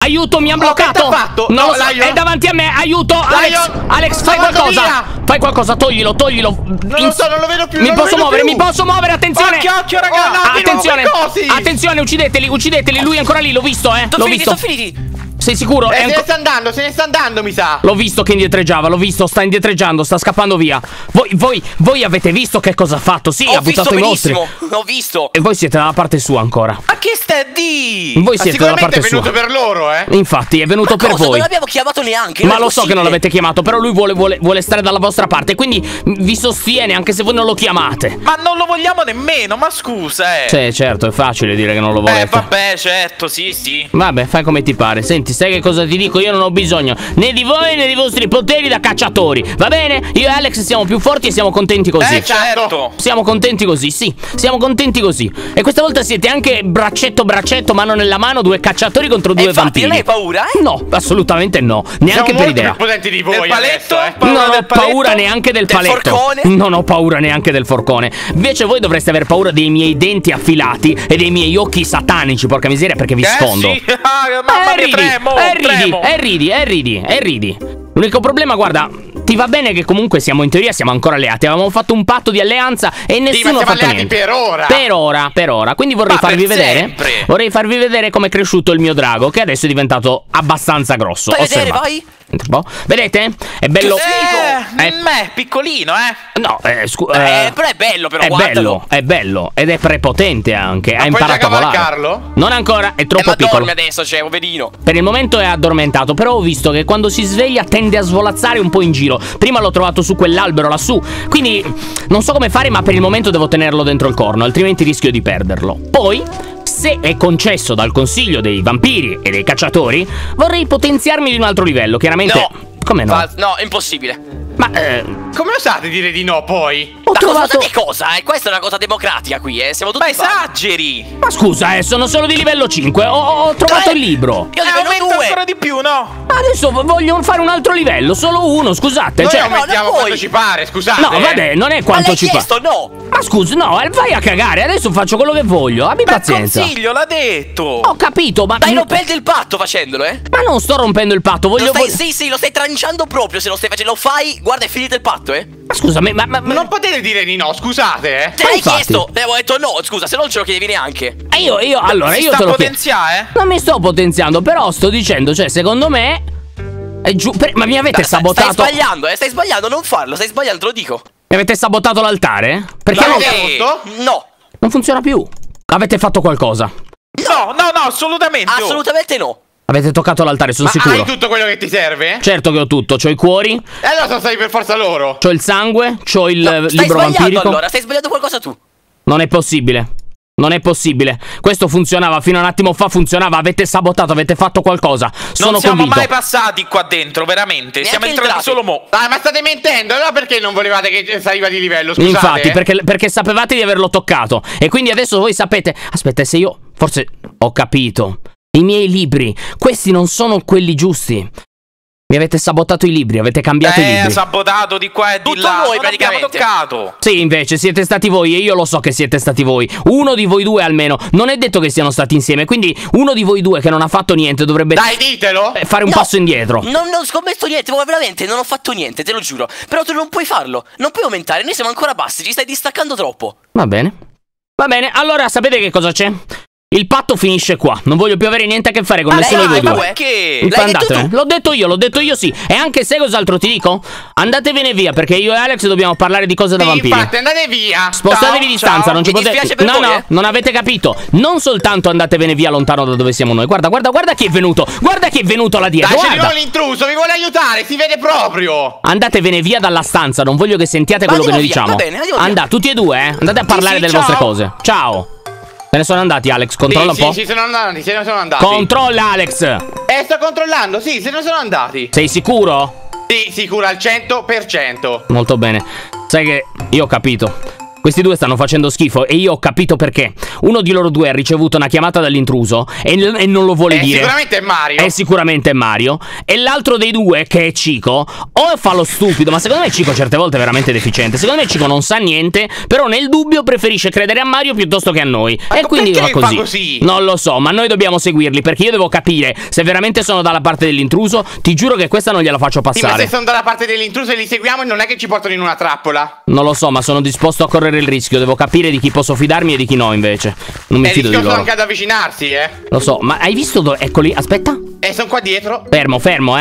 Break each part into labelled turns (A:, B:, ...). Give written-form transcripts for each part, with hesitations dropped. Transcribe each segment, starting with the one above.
A: Aiuto, mi ha bloccato.
B: Che t'ha fatto?
A: Non
B: No,
A: lo so,
B: Lion.
A: è davanti a me. Aiuto, Alex.
B: Lion.
A: Alex, fai
B: L'ho mandato
A: qualcosa.
B: via.
A: Fai qualcosa, toglilo.
B: Non lo so, non lo vedo più.
A: Mi
B: non lo
A: posso
B: vedo
A: muovere,
B: più.
A: mi posso muovere, attenzione.
B: Occhio, raga. Oh, no, di nuovo
A: attenzione.
B: quei cosi.
A: Attenzione, uccideteli. Lui è ancora lì, l'ho visto, L'ho visto.
C: Sono finiti.
A: Sei sicuro?
B: Se ne sta andando, mi sa.
A: L'ho visto che indietreggiava, l'ho visto, sta indietreggiando, sta scappando via. Voi avete visto che cosa ha fatto? Sì, ha buttato i mostri.
C: Ho visto.
A: E voi siete dalla parte sua ancora.
B: Ma che stai di?
A: Voi siete dalla parte sua.
B: È venuto per loro,
A: Infatti, è venuto per voi.
C: Non l'abbiamo chiamato neanche.
A: Ma lo so che non l'avete chiamato, però lui vuole stare dalla vostra parte, quindi vi sostiene anche se voi non lo chiamate.
D: Ma non lo vogliamo nemmeno, ma scusa,
A: Sì, certo, è facile dire che non lo volete.
D: Vabbè, certo, sì.
A: Vabbè, fai come ti pare. Senti, sai che cosa ti dico? Io non ho bisogno né di voi né dei vostri poteri da cacciatori. Va bene? Io e Alex siamo più forti e siamo contenti così.
D: Certo.
A: Siamo contenti così, sì. Siamo contenti così. E questa volta siete anche braccetto, mano nella mano, due cacciatori contro due vampiri.
C: Non hai paura,
A: No, assolutamente no. Neanche per idea.
B: Siamo più potenti di voi.
D: Del paletto?
A: Non ho paura neanche del paletto.
C: Forcone?
A: Non ho paura neanche del forcone. Invece voi dovreste aver paura dei miei denti affilati e dei miei occhi satanici, porca miseria, perché vi sfondo.
D: Sì. Mamma mia, tremo.
A: ridi. L'unico problema, guarda, ti va bene che comunque siamo in teoria siamo ancora alleati. Avevamo fatto un patto di alleanza e nessuno ha fatto niente. Per ora. Quindi vorrei farvi vedere.
D: sempre.
A: Vorrei farvi vedere come è cresciuto il mio drago, che adesso è diventato abbastanza grosso.
C: Fai vedere,
A: Osservate.
C: vai.
A: Vedete? È bello.
D: Piccolino,
A: No,
C: però è bello, però guardalo.
A: È bello ed è prepotente anche. Ha
B: puoi
A: imparato a volare.
B: cavalcarlo?
A: Non ancora, è troppo
C: Ma
A: piccolo.
C: dorme adesso, c'è un vedino.
A: Per il momento è addormentato, però ho visto che quando si sveglia tende a svolazzare un po' in giro. Prima l'ho trovato su quell'albero lassù, quindi non so come fare, ma per il momento devo tenerlo dentro il corno, altrimenti rischio di perderlo. Poi, se è concesso dal consiglio dei vampiri e dei cacciatori, vorrei potenziarmi di un altro livello, chiaramente.
C: No.
A: Come no?
C: No, è impossibile.
A: Ma
B: Come osate dire di no poi?
A: ho trovato.
C: Che cosa? Questa è una cosa democratica qui, Siamo tutti.
D: Ma esageri.
A: Ma scusa, sono solo di livello 5. Ho trovato il libro.
C: Io
D: Aumenta
C: livello 2.
D: ancora di più, no?
A: Adesso voglio fare un altro livello, solo uno, scusate.
B: Noi
A: Cioè,
B: aumentiamo
C: non
B: quanto
C: puoi.
B: ci pare, scusate.
A: no, vabbè, non è quanto
C: l'hai
A: ci fa.
C: chiesto, no.
A: Ma scusi, no, vai a cagare, adesso faccio quello che voglio. Abbi pazienza.
D: Consiglio, l'ha detto.
A: Ho capito, ma
C: Dai, non perdi il patto facendolo,
A: ma non sto rompendo il patto, voglio.
C: Sì, lo stai tranciando proprio. Se lo stai facendo, lo fai. Guarda, è finito il patto,
A: Ma scusami, ma
B: Non potete dire di no, scusate,
C: Te l'hai
A: infatti.
C: chiesto. Avevo detto no, scusa, se non ce lo chiedevi neanche.
A: Allora,
D: Si
A: io
D: sta
A: te lo chiedo.
D: potenziare,
A: Non mi sto potenziando, però sto dicendo, cioè, secondo me è giù. Ma mi avete sabotato.
C: Stai sbagliando, non farlo. Stai sbagliando, te lo dico.
A: Mi avete sabotato l'altare? Perché
B: L'avete rotto?
C: No.
A: non funziona più. Avete fatto qualcosa.
D: No, assolutamente.
C: Assolutamente no.
A: Avete toccato l'altare, sono
B: Ma
A: sicuro.
B: hai tutto quello che ti serve?
A: Certo che ho tutto, c'ho i cuori,
B: E allora sono stati per forza loro.
A: c'ho il sangue, c'ho il
C: Stai
A: libro
C: sbagliando
A: vampirico.
C: allora, stai sbagliando qualcosa tu.
A: Non è possibile. Non è possibile. Questo funzionava fino a un attimo fa, funzionava. Avete sabotato, avete fatto qualcosa. Sono
D: Non siamo
A: convinto.
D: mai passati qua dentro, veramente. Siamo
C: Neanche
D: entrati
C: entrati.
D: solo mo.
B: Ma state mentendo? Allora perché non volevate che saliva di livello? Scusate.
A: Infatti, perché sapevate di averlo toccato. E quindi adesso voi sapete. Aspetta, se io. Forse ho capito. I miei libri, questi non sono quelli giusti. Mi avete sabotato i libri, avete cambiato i libri.
D: Sabotato di qua e di
C: Tutto
D: là.
C: voi,
D: Non abbiamo
C: praticamente.
D: toccato.
A: Sì, invece siete stati voi e io lo so che siete stati voi. Uno di voi due almeno. Non è detto che siano stati insieme. Quindi uno di voi due che non ha fatto niente dovrebbe
B: Dai, ditelo.
A: fare un passo indietro.
C: Non ho scommesso niente, ma veramente non ho fatto niente, te lo giuro. Però tu non puoi farlo, non puoi aumentare, noi siamo ancora bassi, ci stai distaccando troppo.
A: Va bene. Va bene, allora sapete che cosa c'è? Il patto finisce qua. Non voglio più avere niente a che fare con nessuno di voi due.
D: Perché?
C: L'hai detto
A: Andatevene.
C: tu.
A: L'ho detto io sì. E anche se cos'altro ti dico? Andatevene via, perché io e Alex dobbiamo parlare di cose da vampiri.
B: Infatti, andate via.
A: Spostatevi di stanza,
D: ciao.
A: non ci
C: Mi
A: potete.
C: dispiace per
A: No,
C: voi,
A: no, non avete capito. Non soltanto andatevene via lontano da dove siamo noi. Guarda chi è venuto. Guarda chi è venuto là dietro.
B: Dai, c'è di
A: Guarda.
B: nuovo l'intruso, vi vuole aiutare, si vede proprio.
A: Andatevene via dalla stanza, non voglio che sentiate quello che noi
C: andiamo via,
A: diciamo.
C: va bene, andiamo via.
A: Andate, tutti e due, Andate a parlare
D: sì,
A: delle
D: ciao.
A: vostre cose. Ciao. Se ne sono andati, Alex. Controlla un po'.
B: Sì, se ne sono andati.
A: Controlla, Alex.
B: Sto controllando, sì, se ne sono andati.
A: Sei sicuro?
B: Sì, sicuro al 100%.
A: Molto bene. Sai che io ho capito. Questi due stanno facendo schifo e io ho capito perché. Uno di loro due ha ricevuto una chiamata dall'intruso e non lo vuole dire.
B: Sicuramente è Mario.
A: Sicuramente è Mario. E l'altro dei due, che è Cico, o fa lo stupido, ma secondo me Cico certe volte è veramente deficiente. Secondo me Cico non sa niente, però nel dubbio preferisce credere a Mario piuttosto che a noi. E quindi
B: perché
A: fa
B: fa
A: così.
B: così?
A: Non lo so, ma noi dobbiamo seguirli, perché io devo capire se veramente sono dalla parte dell'intruso. Ti giuro che questa non gliela faccio
B: Sì, ma
A: passare.
B: se sono dalla parte dell'intruso e li seguiamo, non è che ci portano in una trappola.
A: Non lo so, ma sono disposto a correre il rischio. Devo capire di chi posso fidarmi e di chi no, invece. Non mi
B: È
A: fido di
B: rischioso
A: loro.
B: anche ad avvicinarsi,
A: Lo so, ma hai visto dove? Eccoli, aspetta.
B: sono qua dietro.
A: Fermo,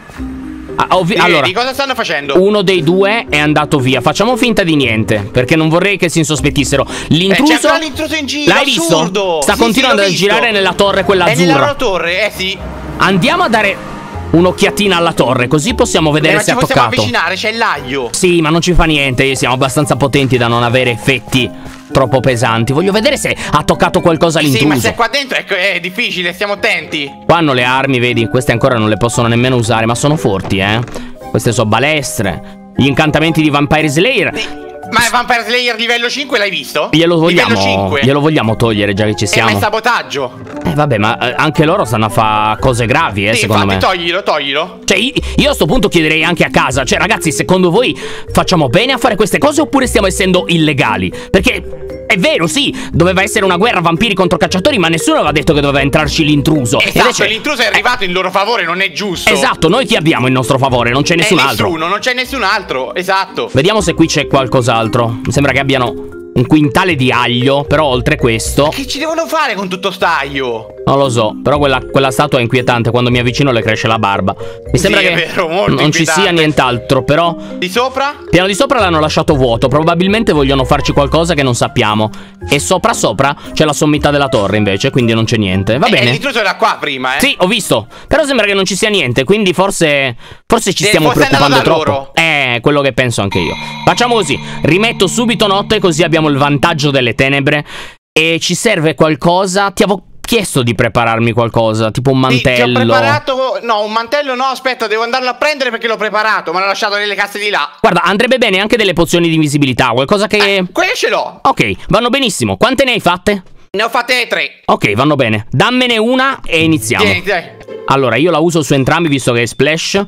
A: allora,
B: Di cosa stanno facendo?
A: uno dei due è andato via. Facciamo finta di niente, perché non vorrei che si insospettissero.
B: C'è
A: L'intruso
B: ancora l'intruso in giro.
A: l'hai visto?
B: Assurdo.
A: Sta
B: Sì,
A: continuando
B: l'ho
A: a
B: visto.
A: girare nella torre quella
B: È nella
A: azzurra.
B: loro torre, sì.
A: Andiamo a dare un'occhiatina alla torre, così possiamo vedere
B: Ma
A: se
B: ci
A: ha
B: possiamo
A: toccato.
B: avvicinare, c'è l'aglio.
A: Sì, ma non ci fa niente. Siamo abbastanza potenti da non avere effetti troppo pesanti. Voglio vedere se ha toccato qualcosa
B: Sì, ma
A: all'intruso.
B: se è qua dentro è difficile, stiamo attenti.
A: Qua hanno le armi, vedi? Queste ancora non le possono nemmeno usare, ma sono forti, Queste sono balestre. Gli incantamenti di Vampire Slayer.
B: Ma Vampire Slayer livello 5 l'hai visto?
A: Glielo
B: Livello 5.
A: vogliamo togliere già che ci
B: Ma
A: siamo.
B: è sabotaggio.
A: Vabbè, ma anche loro stanno a fare cose gravi,
B: Sì,
A: secondo me.
B: infatti, toglilo.
A: Cioè, io a sto punto chiederei anche a casa. Cioè, ragazzi, secondo voi facciamo bene a fare queste cose oppure stiamo essendo illegali? Perché è vero, sì, doveva essere una guerra vampiri contro cacciatori, ma nessuno aveva detto che doveva entrarci l'intruso.
B: Esatto,
A: Invece
B: l'intruso è arrivato in loro favore, non è giusto.
A: Esatto, noi chi abbiamo in nostro favore? Non c'è nessun altro.
B: Nessuno, non c'è nessun altro, esatto.
A: Vediamo se qui c'è qualcos'altro. Mi sembra che abbiano un quintale di aglio, però oltre questo
B: Che ci devono fare con tutto staglio?
A: non lo so, però quella statua è inquietante. Quando mi avvicino le cresce la barba. Mi sembra
B: Sì, è
A: che
B: vero, molto
A: non ci
B: inquietante.
A: sia nient'altro. Però
B: Di sopra?
A: piano di sopra l'hanno lasciato vuoto. Probabilmente vogliono farci qualcosa che non sappiamo. E sopra c'è la sommità della torre invece, quindi non c'è niente. Va bene.
B: L'intruso era qua prima,
A: Sì, ho visto. Però sembra che non ci sia niente. Quindi forse ci stiamo
B: forse è
A: preoccupando
B: andato da
A: troppo.
B: loro.
A: Quello che penso anche io. Facciamo così. Rimetto subito notte, così abbiamo il vantaggio delle tenebre. E ci serve qualcosa. Ti avevo chiesto di prepararmi qualcosa, tipo un mantello.
B: Sì, ti ho preparato. No, un mantello no, aspetta, devo andarlo a prendere perché l'ho preparato. Ma l'ho lasciato nelle casse di là.
A: Guarda, andrebbe bene anche delle pozioni di invisibilità. Qualcosa che...
B: Quelle ce l'ho.
A: Ok, vanno benissimo. Quante ne hai fatte?
B: Ne ho fatte 3.
A: Ok, vanno bene. Dammene una e iniziamo.
B: Tieni, dai.
A: Allora, io la uso su entrambi visto che è splash.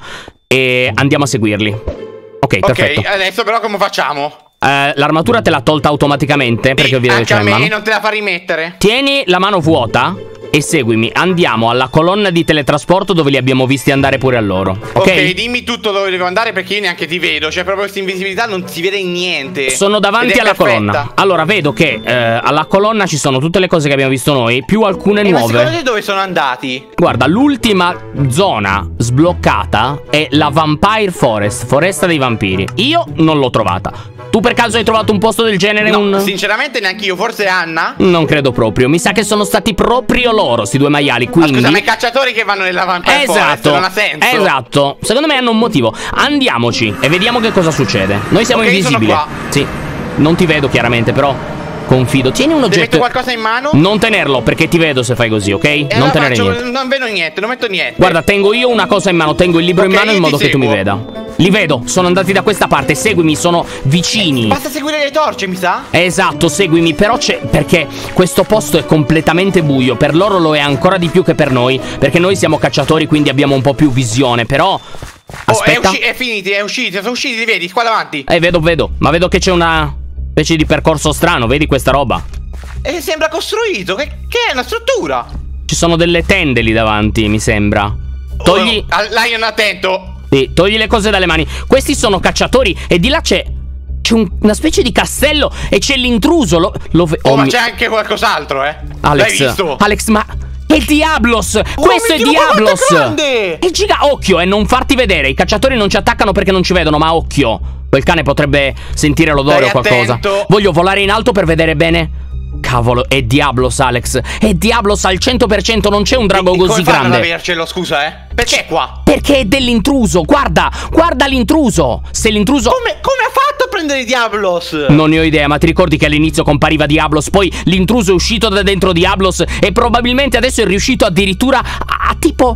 A: E andiamo a seguirli. Ok, perfetto.
B: Ok, adesso però come facciamo?
A: L'armatura te l'ha tolta automaticamente perché vedi che
B: anche
A: c'è
B: a
A: in
B: me
A: mano.
B: non te la fa rimettere.
A: Tieni la mano vuota e seguimi. Andiamo alla colonna di teletrasporto dove li abbiamo visti andare pure a loro.
B: Ok, dimmi tutto dove devo andare perché io neanche ti vedo. C'è proprio questa invisibilità, non si vede niente.
A: Sono davanti
B: Ed è
A: alla
B: perfetta.
A: colonna. Allora, vedo che alla colonna ci sono tutte le cose che abbiamo visto noi, più alcune
B: Ma secondo
A: nuove.
B: te dove sono andati?
A: Guarda, l'ultima zona sbloccata è la Vampire Forest, foresta dei vampiri. Io non l'ho trovata. Tu per caso hai trovato un posto del genere?
B: No, sinceramente neanche io, forse Anna.
A: Non credo proprio. Mi sa che sono stati proprio loro, sti due maiali. Quindi...
B: Ma scusa, ma i cacciatori che vanno nella Vampire Forest non ha senso.
A: Esatto. Secondo me hanno un motivo. Andiamoci e vediamo che cosa succede. Noi siamo
B: Ok,
A: invisibili.
B: sono qua.
A: Sì. Non ti vedo chiaramente, però confido. Tieni un
B: Ti
A: oggetto.
B: metto qualcosa in mano?
A: Non tenerlo, perché ti vedo se fai così, ok? Non
B: allora
A: tenere niente.
B: non vedo niente, non metto niente.
A: Guarda, tengo io una cosa in mano, tengo il libro in
B: Ok,
A: mano in
B: io
A: modo
B: ti
A: che tu mi
B: seguo.
A: veda. Li vedo, sono andati da questa parte, seguimi, sono vicini.
B: Basta seguire le torce, mi sa?
A: Esatto, seguimi, però c'è... perché questo posto è completamente buio. Per loro lo è ancora di più che per noi, perché noi siamo cacciatori, quindi abbiamo un po' più visione. Però... aspetta.
B: È finito, sono usciti, li vedi, qua davanti.
A: Vedo, ma vedo che c'è una specie di percorso strano, vedi questa roba?
B: E sembra costruito, che è una struttura.
A: Ci sono delle tende lì davanti, mi sembra. Togli...
B: Lion, attento.
A: Sì, togli le cose dalle mani. Questi sono cacciatori e di là c'è una specie di castello e c'è l'intruso.
B: Ma c'è anche qualcos'altro, L'hai visto?
A: Alex, ma è Diablos! Questo è
B: mio Dio, ma quanto
A: Diablos!
B: è grande!
A: È giga, occhio, e non farti vedere. I cacciatori non ci attaccano perché non ci vedono, ma occhio. Quel cane potrebbe sentire l'odore o
B: Stai
A: qualcosa.
B: attento.
A: Voglio volare in alto per vedere bene. Cavolo, è Diablos, Alex. È Diablos al 100%, non c'è un drago
B: E
A: così
B: come fanno ad
A: grande.
B: avercelo, scusa, Perché è qua?
A: Perché è dell'intruso, guarda l'intruso. Se l'intruso...
B: Come ha fatto a prendere Diablos?
A: Non ne ho idea, ma ti ricordi che all'inizio compariva Diablos, poi l'intruso è uscito da dentro Diablos e probabilmente adesso è riuscito addirittura a tipo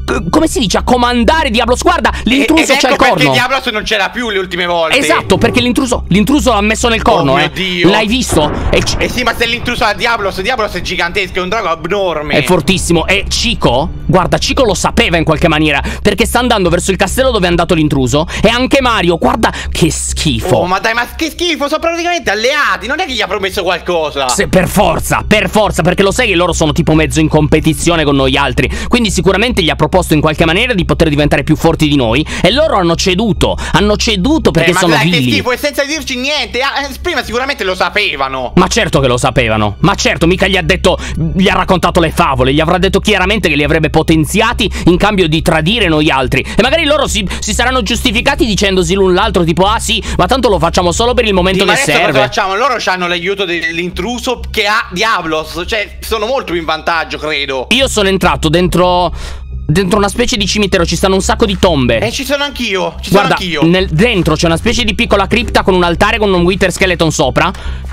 A: come si dice, a comandare Diablos. Guarda, l'intruso c'ha il corno.
B: Perché Diablos non c'era più le ultime volte.
A: Esatto, perché l'intruso l'ha messo nel corno,
B: mio Dio.
A: L'hai visto?
B: Sì, ma se l'intruso ha Diablos è gigantesco, è un drago abnorme.
A: È fortissimo. E Chico, guarda, Chico lo sapeva in qualche maniera, perché sta andando verso il castello dove è andato l'intruso. E anche Mario, guarda che schifo.
B: Oh, ma dai, ma che schifo, sono praticamente alleati. Non è che gli ha promesso qualcosa.
A: Per forza, perché lo sai che loro sono tipo mezzo in competizione con noi altri. Quindi sicuramente gli ha proposto in qualche maniera di poter diventare più forti di noi. E loro hanno ceduto perché sono
B: ma dai,
A: villi.
B: che schifo, e senza dirci niente. Prima sicuramente lo sapevano.
A: Ma certo che lo sapevano. Ma certo, mica gli ha raccontato le favole. Gli avrà detto chiaramente che li avrebbe potenziati in cambio di tradire noi altri. E magari loro si saranno giustificati dicendosi l'un l'altro, tipo, ah sì, ma tanto lo facciamo solo per il momento che serve.
B: Cosa facciamo? Loro hanno l'aiuto dell'intruso che ha Diablos. Cioè, sono molto in vantaggio, credo.
A: Io sono entrato dentro una specie di cimitero, ci stanno un sacco di tombe.
B: Ci sono anch'io.
A: Guarda, dentro c'è una specie di piccola cripta con un altare con un Wither Skeleton sopra.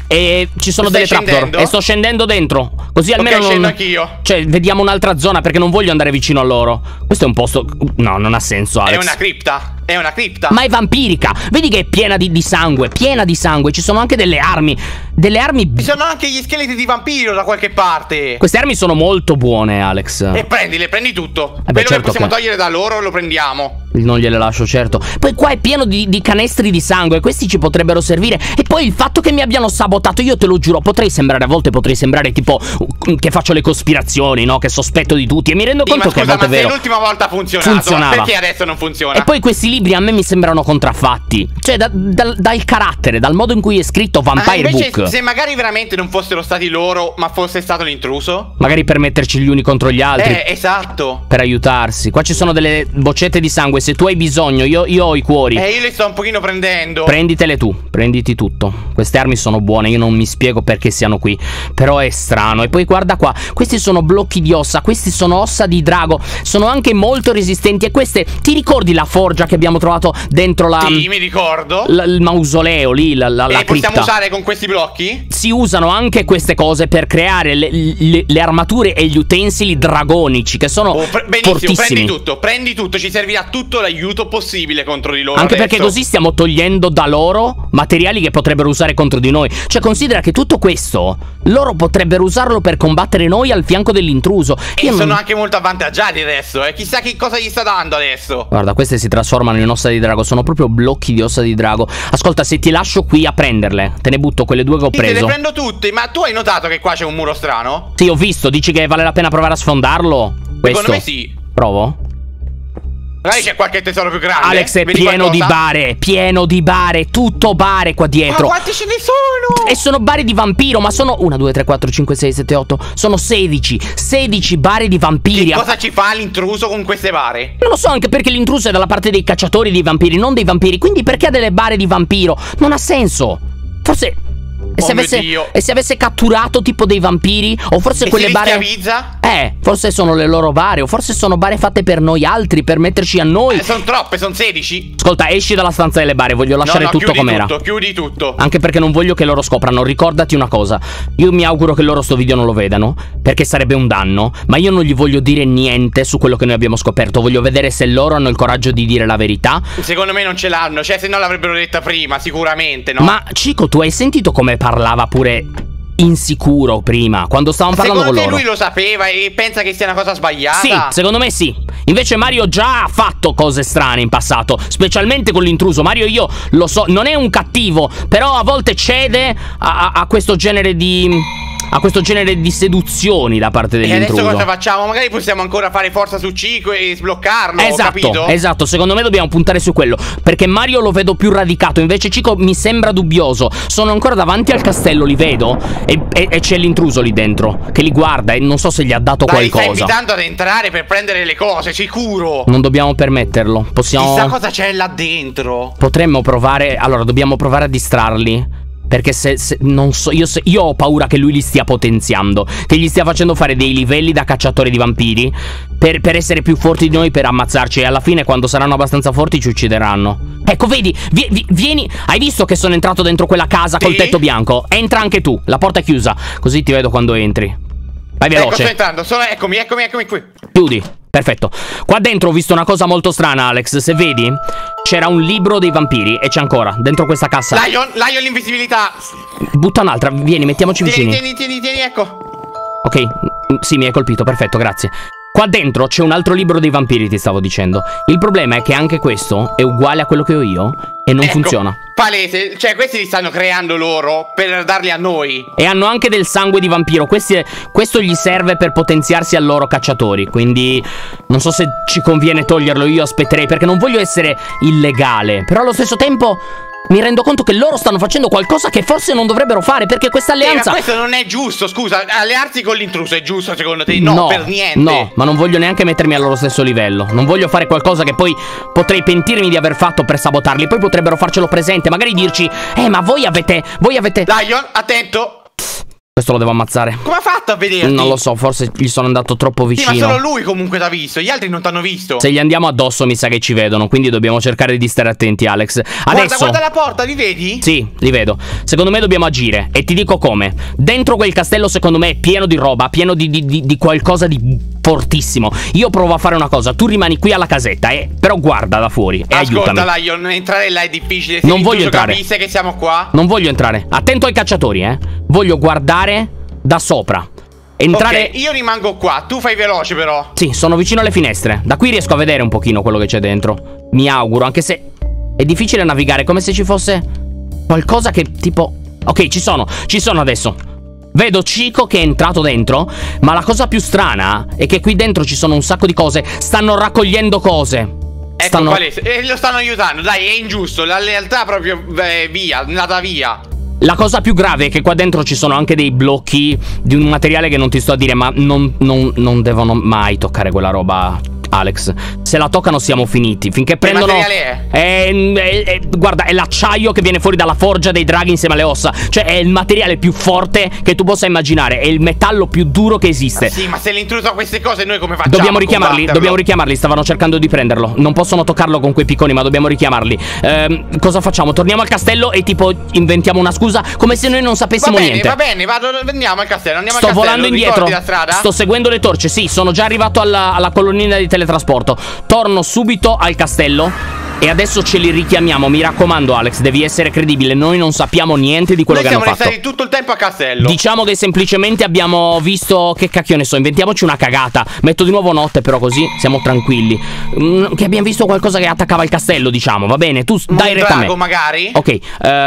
A: E ci sono delle trapdoor. E sto scendendo dentro. Così almeno
B: scendo anch'io.
A: Cioè, vediamo un'altra zona, perché non voglio andare vicino a loro. Questo è un posto. No, non ha senso, Alex.
B: È una cripta. È una cripta.
A: Ma è vampirica. Vedi che è piena di sangue. Piena di sangue. Ci sono anche delle armi. Ci sono
B: anche gli scheletri di vampiro da qualche parte.
A: Queste armi sono molto buone, Alex.
B: E prendi tutto.
A: Beh,
B: quello che possiamo togliere da loro lo prendiamo.
A: Non gliele lascio, certo. Poi qua è pieno di canestri di sangue. Questi ci potrebbero servire. E poi il fatto che mi abbiano sabotato, io te lo giuro, a volte potrei sembrare tipo che faccio le cospirazioni, no? Che sospetto di tutti. E mi rendo conto che a volte è vero.
B: Ma l'ultima volta funzionava. Perché adesso non funziona?
A: E poi questi libri a me mi sembrano contraffatti. Cioè dal carattere, dal modo in cui è scritto Vampire Book.
B: Se magari veramente non fossero stati loro, ma fosse stato l'intruso,
A: magari per metterci gli uni contro gli altri.
B: Esatto.
A: Per aiutarsi. Qua ci sono delle boccette di sangue. Se tu hai bisogno, io ho i cuori.
B: Io li sto un pochino prendendo.
A: Prenditele tu, prenditi tutto. Queste armi sono buone, io non mi spiego perché siano qui. Però è strano. E poi guarda qua, questi sono blocchi di ossa. Questi sono ossa di drago. Sono anche molto resistenti. E queste, ti ricordi la forgia che abbiamo trovato dentro la...
B: Sì, mi ricordo.
A: Il mausoleo lì, la cripta.
B: Possiamo usare con questi blocchi?
A: Si usano anche queste cose per creare le armature e gli utensili dragonici, che sono
B: benissimo,
A: fortissimi.
B: prendi tutto, ci servirà tutto l'aiuto possibile contro di loro.
A: Anche perché così stiamo togliendo da loro materiali che potrebbero usare contro di noi. Cioè, considera che tutto questo loro potrebbero usarlo per combattere noi al fianco dell'intruso.
B: E sono anche molto avvantaggiati adesso, chissà che cosa gli sta dando adesso.
A: Guarda, queste si trasformano in ossa di drago. Sono proprio blocchi di ossa di drago. Ascolta, se ti lascio qui a prenderle, te ne butto quelle due che ho preso.
B: Te le prendo tutte. Ma tu hai notato che qua c'è un muro strano?
A: Sì, ho visto. Dici che vale la pena provare a sfondarlo?
B: Secondo me sì.
A: Provo?
B: Magari c'è qualche tesoro più grande.
A: Alex, è pieno di bare, tutto bare qua dietro.
B: Ma quanti ce ne sono?
A: E sono bare di vampiro, ma sono 1, 2, 3, 4, 5, 6, 7, 8. Sono 16 bare di vampiri.
B: Che cosa ci fa l'intruso con queste bare?
A: Non lo so, anche perché l'intruso è dalla parte dei cacciatori dei vampiri, non dei vampiri. Quindi perché ha delle bare di vampiro? Non ha senso. Forse... E se avesse catturato tipo dei vampiri? O forse quelle bare... forse sono le loro bare. O forse sono bare fatte per noi altri, per metterci a noi.
B: Sono troppe, sono 16.
A: Ascolta, esci dalla stanza delle bare. Voglio lasciare tutto com'era.
B: Chiudi tutto.
A: Anche perché non voglio che loro scoprano. Ricordati una cosa, io mi auguro che loro sto video non lo vedano, perché sarebbe un danno. Ma io non gli voglio dire niente su quello che noi abbiamo scoperto. Voglio vedere se loro hanno il coraggio di dire la verità.
B: Secondo me non ce l'hanno. Cioè, se no l'avrebbero detta prima, sicuramente, no?
A: Ma Chico, tu hai sentito come parlava pure insicuro prima, quando stavamo parlando con loro?
B: Secondo te lui lo sapeva e pensa che sia una cosa sbagliata?
A: Sì, secondo me sì. Invece Mario già ha fatto cose strane in passato, specialmente con l'intruso. Mario, io lo so, non è un cattivo, però a volte cede a questo genere di... seduzioni da parte dell'intruso.
B: E adesso cosa facciamo? Magari possiamo ancora fare forza su Chico e sbloccarlo.
A: Esatto, secondo me dobbiamo puntare su quello, perché Mario lo vedo più radicato. Invece Chico mi sembra dubbioso. Sono ancora davanti al castello, li vedo, e c'è l'intruso lì dentro che li guarda e non so se gli ha dato qualcosa.
B: Li sta invitando ad entrare per prendere le cose, sicuro.
A: Non dobbiamo permetterlo.
B: Chissà cosa c'è là dentro.
A: Potremmo provare. Allora, dobbiamo provare a distrarli. Perché non so, io ho paura che lui li stia potenziando, che gli stia facendo fare dei livelli da cacciatore di vampiri per essere più forti di noi, per ammazzarci. E alla fine, quando saranno abbastanza forti, ci uccideranno. Ecco, vedi, vieni. Hai visto che sono entrato dentro quella casa col tetto bianco? Entra anche tu, la porta è chiusa, così ti vedo quando entri. Vai veloce.
B: Ecco, sto entrando, eccomi qui.
A: Chiudi. perfetto. Qua dentro ho visto una cosa molto strana, Alex. Se vedi, c'era un libro dei vampiri e c'è ancora, dentro questa cassa.
B: Lion, l'invisibilità.
A: Butta un'altra, vieni, mettiamoci vicini.
B: Tieni, ecco.
A: Ok, sì, mi hai colpito, perfetto, grazie. Qua dentro c'è un altro libro dei vampiri, ti stavo dicendo. Il problema è che anche questo è uguale a quello che ho io e non funziona.
B: Palese, cioè questi li stanno creando loro per darli a noi.
A: E hanno anche del sangue di vampiro. Questo gli serve per potenziarsi a loro cacciatori. Quindi non so se ci conviene toglierlo. Io aspetterei, perché non voglio essere illegale. Però allo stesso tempo mi rendo conto che loro stanno facendo qualcosa che forse non dovrebbero fare, perché questa alleanza...
B: ma questo non è giusto, scusa. Allearsi con l'intruso è giusto secondo te? No, per niente.
A: No, ma non voglio neanche mettermi al loro stesso livello. Non voglio fare qualcosa che poi potrei pentirmi di aver fatto per sabotarli. Poi potrebbero farcelo presente, magari dirci: ma voi avete...
B: Lion, attento.
A: Questo lo devo ammazzare.
B: Come ha fatto a vederti?
A: Non lo so, forse gli sono andato troppo vicino.
B: Sì, ma solo lui comunque t'ha visto, gli altri non t'hanno visto.
A: Se gli andiamo addosso mi sa che ci vedono, quindi dobbiamo cercare di stare attenti, Alex. Adesso...
B: Guarda la porta, li vedi?
A: Sì, li vedo. Secondo me dobbiamo agire, e ti dico come. Dentro quel castello secondo me è pieno di roba, pieno di qualcosa di fortissimo. Io provo a fare una cosa, tu rimani qui alla casetta, però guarda da fuori e aiutami.
B: Ascolta, Lion, entrare là è difficile. Se
A: non voglio entrare.
B: Capisse che siamo qua.
A: Non voglio entrare. Attento ai cacciatori, Voglio guardare da sopra. Entrare...
B: Ok, io rimango qua, tu fai veloce però.
A: Sì, sono vicino alle finestre. Da qui riesco a vedere un pochino quello che c'è dentro. Mi auguro, anche se è difficile navigare, come se ci fosse qualcosa che tipo... Ok, ci sono adesso. Vedo Chico che è entrato dentro, ma la cosa più strana è che qui dentro ci sono un sacco di cose. Stanno raccogliendo cose.
B: Ecco, lo stanno aiutando, dai, è ingiusto. La lealtà proprio via, andata via.
A: La cosa più grave è che qua dentro ci sono anche dei blocchi di un materiale che non ti sto a dire, ma non devono mai toccare quella roba, Alex. Se la toccano siamo finiti. Finché prendono...
B: Che materiale è?
A: Guarda, è l'acciaio che viene fuori dalla forgia dei draghi insieme alle ossa. Cioè è il materiale più forte che tu possa immaginare. È il metallo più duro che esiste.
B: Sì, ma se l'intruso ha queste cose noi come facciamo?
A: Dobbiamo richiamarli, stavano cercando di prenderlo. Non possono toccarlo con quei picconi, ma dobbiamo richiamarli. Cosa facciamo? Torniamo al castello e tipo inventiamo una scusa, come se noi non sapessimo niente.
B: Va bene, andiamo al castello.
A: Sto volando indietro. Sto seguendo le torce, sì, sono già arrivato alla colonnina di teletrasporto. Torno subito al castello e adesso ce li richiamiamo. Mi raccomando, Alex, devi essere credibile. Noi non sappiamo niente di quello che hanno fatto.
B: Siamo stati tutto il tempo a castello.
A: Diciamo che semplicemente abbiamo visto... Che cacchio ne so, inventiamoci una cagata. Metto di nuovo notte, però così siamo tranquilli. Che abbiamo visto qualcosa che attaccava il castello, diciamo. Va bene, tu dai retta a me.
B: Magari?
A: Ok,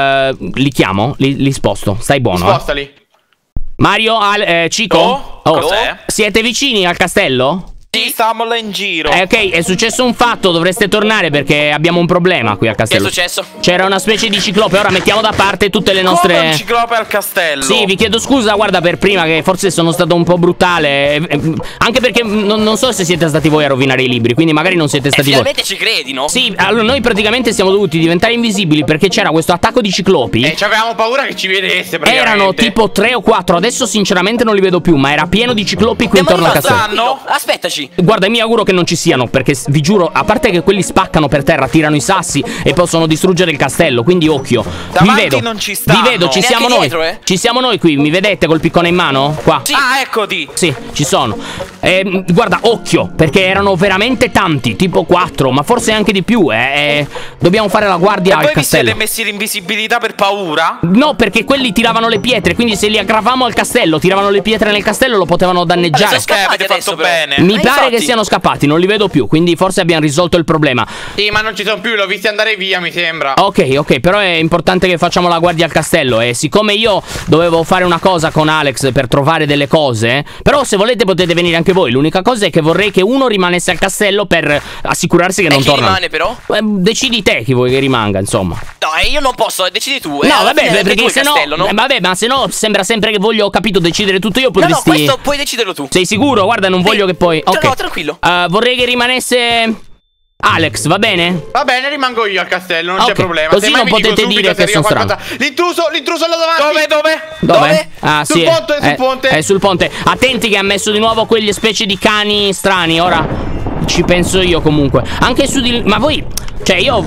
A: li chiamo, li sposto. Stai buono,
B: Spostali.
A: Mario, Chico?
D: Cos'è?
A: Siete vicini al castello?
D: Sì, stavamo là in giro.
A: Ok, è successo un fatto, dovreste tornare perché abbiamo un problema qui al castello.
C: Che è successo?
A: C'era una specie di ciclope, ora mettiamo da parte tutte le nostre...
D: Come un ciclope al castello?
A: Sì, vi chiedo scusa, guarda, per prima che forse sono stato un po' brutale. Anche perché non so se siete stati voi a rovinare i libri, quindi magari non siete stati voi.
C: Finalmente ci credi, no?
A: Sì, allora noi praticamente siamo dovuti diventare invisibili perché c'era questo attacco di ciclopi.
B: Ci avevamo paura che ci vedesse praticamente.
A: Erano tipo 3 o 4, adesso sinceramente non li vedo più, ma era pieno di ciclopi qui intorno al castello.
C: Aspettaci.
A: Guarda, mi auguro che non ci siano, perché vi giuro, a parte che quelli spaccano per terra, tirano i sassi e possono distruggere il castello, quindi occhio.
D: Davanti
A: vi vedo,
D: non ci stanno.
A: vi vedo, ci siamo noi.
C: Dietro,
A: Ci siamo noi qui, mi vedete col piccone in mano? Qua.
C: Sì.
D: Ah, eccoti.
A: Sì, ci sono. Guarda, occhio, perché erano veramente tanti, tipo 4, ma forse anche di più. Dobbiamo fare la guardia al
D: voi
A: castello.
D: vi siete messi l'invisibilità per paura?
A: No, perché quelli tiravano le pietre, quindi se li aggravamo al castello, tiravano le pietre nel castello, lo potevano danneggiare.
D: Avete fatto bene.
A: Mi pare che siano scappati, non li vedo più, quindi forse abbiamo risolto il problema.
B: Sì, ma non ci sono più, l'ho visti andare via, mi sembra.
A: Ok, però è importante che facciamo la guardia al castello. E siccome io dovevo fare una cosa con Alex per trovare delle cose, però se volete potete venire anche voi. L'unica cosa è che vorrei che uno rimanesse al castello per assicurarsi che non torna.
C: Chi rimane però?
A: Decidi te chi vuoi che rimanga, insomma.
C: No, io non posso, decidi tu.
A: No, vabbè, perché
C: se no...
A: vabbè, ma se no sembra sempre che voglio, capito, decidere tutto io.
C: No, questo puoi deciderlo tu.
A: Sei sicuro? Guarda, non voglio che poi... Ok.
C: No, tranquillo.
A: Vorrei che rimanesse... Alex, va bene?
B: Va bene, rimango io al castello, non c'è problema.
A: Così non potete dire che sono strano.
B: L'intruso là davanti.
A: Dove? Ah,
B: sul
A: sì.
B: ponte, sul ponte.
A: È sul ponte. Attenti che ha messo di nuovo quelle specie di cani strani. Ora ci penso io comunque. Anche su di... Ma voi... Cioè io...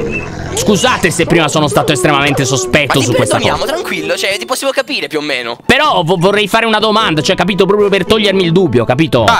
A: Scusate se prima sono stato estremamente sospetto su questa cosa.
C: Tranquillo, cioè ti possiamo capire più o meno.
A: Però vorrei fare una domanda, cioè capito, proprio per togliermi il dubbio, capito?
D: Vai.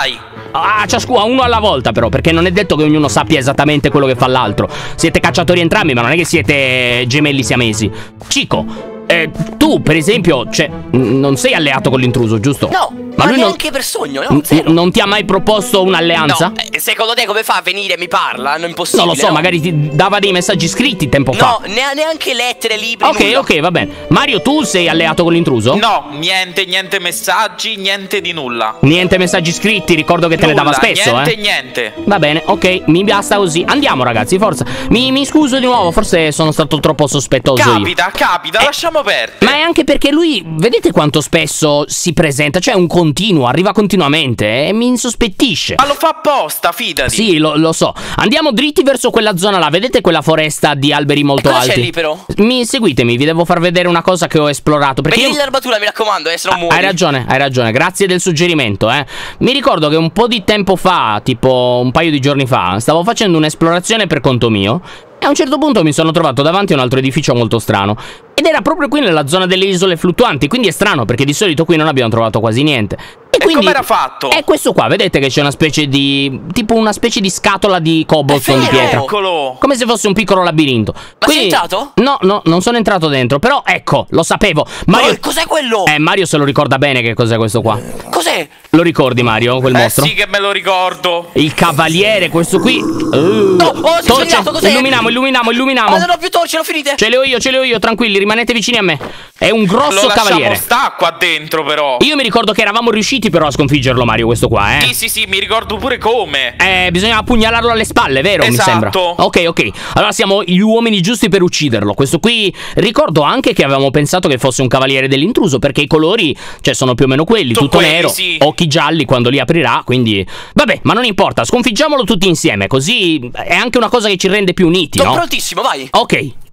A: Ah, ciascuno, uno alla volta però, perché non è detto che ognuno sappia esattamente quello che fa l'altro. Siete cacciatori entrambi, ma non è che siete gemelli siamesi. Chico, tu per esempio, cioè, non sei alleato con l'intruso, giusto?
C: No, ma lui neanche per sogno, no?
A: Non ti ha mai proposto un'alleanza?
C: No, secondo te come fa a venire e mi parla? Non è impossibile.
A: Non lo so, magari ti dava dei messaggi scritti tempo fa.
C: No, neanche lettere, libri, nulla.
A: Ok, va bene. Mario, tu sei alleato con l'intruso?
D: No, niente messaggi, niente di nulla.
A: Niente messaggi scritti, ricordo che te ne dava spesso,
D: niente.
A: Va bene, ok, mi basta così. Andiamo ragazzi, forza. Mi scuso di nuovo, forse sono stato troppo sospettoso io.
D: Capita, lasciamo perdere.
A: Ma è anche perché lui, vedete quanto spesso si presenta? Cioè un continuo, arriva continuamente e mi insospettisce.
D: Ma lo fa apposta, fidati.
A: Sì, lo so. Andiamo dritti verso quella zona là, vedete quella foresta di alberi molto
C: cosa
A: alti?
C: c'è lì però?
A: Seguitemi, vi devo far vedere una cosa che ho esplorato. Perché
C: vedi l'erbatura, mi raccomando, se non muori.
A: Hai ragione, grazie del suggerimento, Mi ricordo che un po' di tempo fa, tipo un paio di giorni fa, stavo facendo un'esplorazione per conto mio e a un certo punto mi sono trovato davanti a un altro edificio molto strano. Ed era proprio qui nella zona delle isole fluttuanti, quindi è strano perché di solito qui non abbiamo trovato quasi niente. E quindi
D: come era fatto?
A: È questo qua, vedete che c'è una specie di... tipo una specie di scatola di cobblestone di pietra.
D: Eccolo!
A: Come se fosse un piccolo labirinto.
C: Ma sei entrato?
A: No, non sono entrato dentro, però ecco, lo sapevo. Mario...
C: cos'è quello?
A: Mario se lo ricorda bene che cos'è questo qua.
C: Cos'è?
A: Lo ricordi Mario, quel mostro?
D: Sì che me lo ricordo.
A: Il cavaliere, questo qui.
C: No, si è svegliato, cos'è?
A: Illuminiamo.
C: Ma non ho più torce, l'ho finite.
A: Ce le ho io, tranquilli, rimanete vicini a me. È un grosso cavaliere.
D: Sta qua dentro però.
A: Io mi ricordo che eravamo riusciti però a sconfiggerlo Mario, questo qua,
D: Sì, mi ricordo pure come.
A: Bisognava pugnalarlo alle spalle, vero?
D: Esatto.
A: Mi sembra. Ok. Allora siamo gli uomini giusti per ucciderlo. Questo qui, ricordo anche che avevamo pensato che fosse un cavaliere dell'intruso, perché i colori, cioè, sono più o meno quelli, tutto
D: quelli,
A: nero,
D: sì.
A: Occhi gialli quando li aprirà, quindi... Vabbè, ma non importa, sconfiggiamolo tutti insieme, così è anche una cosa che ci rende più uniti,
C: Sono
A: no?
C: prontissimo, vai.
A: Ok.